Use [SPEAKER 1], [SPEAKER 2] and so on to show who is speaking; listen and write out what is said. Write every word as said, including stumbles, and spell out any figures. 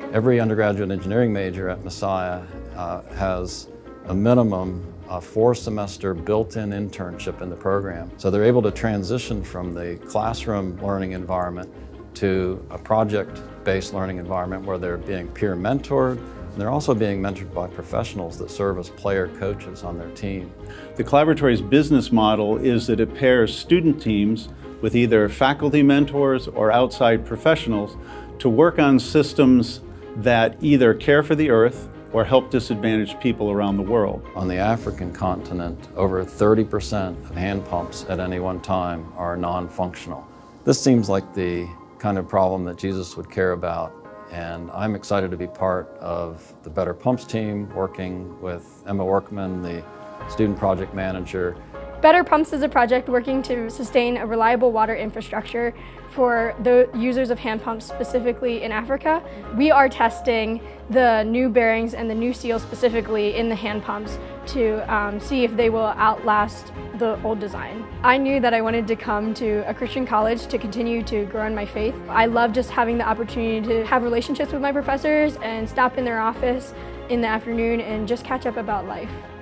[SPEAKER 1] Every undergraduate engineering major at Messiah uh, has a minimum a four-semester built-in internship in the program. So they're able to transition from the classroom learning environment to a project-based learning environment where they're being peer mentored, and they're also being mentored by professionals that serve as player coaches on their team.
[SPEAKER 2] The Collaboratory's business model is that it pairs student teams with either faculty mentors or outside professionals to work on systems that either care for the earth or help disadvantaged people around the world.
[SPEAKER 1] On the African continent, over thirty percent of hand pumps at any one time are non-functional. This seems like the kind of problem that Jesus would care about, and I'm excited to be part of the Better Pumps team, working with Emma Workman, the student project manager.
[SPEAKER 3] Better Pumps is a project working to sustain a reliable water infrastructure for the users of hand pumps, specifically in Africa. We are testing the new bearings and the new seals specifically in the hand pumps to um, see if they will outlast the old design. I knew that I wanted to come to a Christian college to continue to grow in my faith. I love just having the opportunity to have relationships with my professors and stop in their office in the afternoon and just catch up about life.